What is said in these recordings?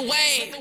way.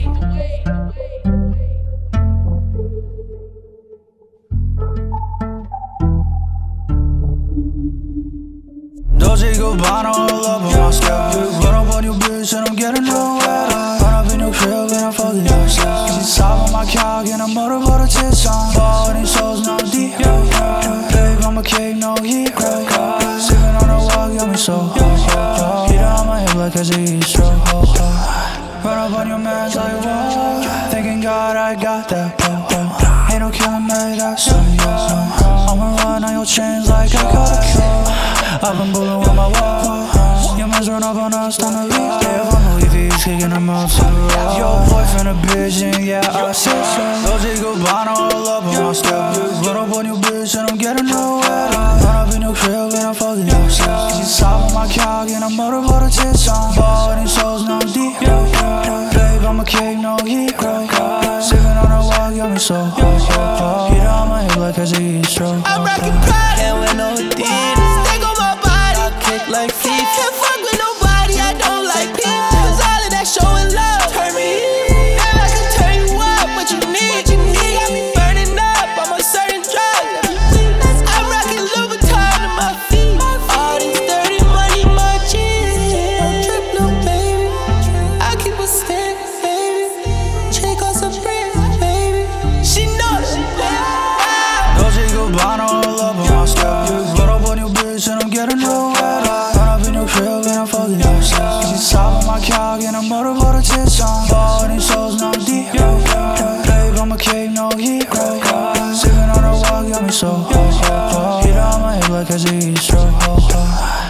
Dolce Gabbana all up on my scalp. Run up on your bitch and I'm getting nowhere. Run up in your crib and I'm fucking yourself. She's top on my cock and I'm motorboat a tits on. Ball these souls no deep. Babe, I'm a cake, no hero. Sipping on the walk, got me so hot. Heat on my hip like a Z-stroke. Run up on your mans like whoa. Thanking God I got that po. Ain't no killing me, that's so yo. I'ma run on your chains like I got a kill. I've been bullying with my wall. Your mans run up on us, time to leave. Yeah, I'm Louis V's kicking them out to the road. Your boyfriend a bitch and yeah, I said so. Dolce Gabbana all up on my scalp. Run up on your bitch and I'm getting nowhere. Run up in your crib and I'm fucking yourself. She's top on my cock and I'm motorboat a tits on. Ball these souls no deep. Babe, I'm a cake, no hero. Sipping on the walk, got me so hot. Heat on my hip like a Z-stroke. I'm rockin' pride, can't wear no Adidas. Stay on my body, I kick like feet. Can't fuck with nobody, I don't like people. Cause all of that showing love turn me in. And I can turn you up, what you need. Got me burning up, I'm on certain drugs. I'm rockin' Louboutin to my feet. All these dirty money munchies. Don't trip, no baby. I keep a stick, baby. Check out some bricks, baby. She knows she bad. Dolce Gabbana all up on my scalp. Run up on your bitch and I'm getting nowhere. Run up in your crib and I'm fucking yourself. She's top on my cock and I'm motorboat a tits on. Ball these souls no deep. Babe, I'm a cake, no hero. Sipping on the walk, got me so hot. Heat on my hip like a Z-stroke.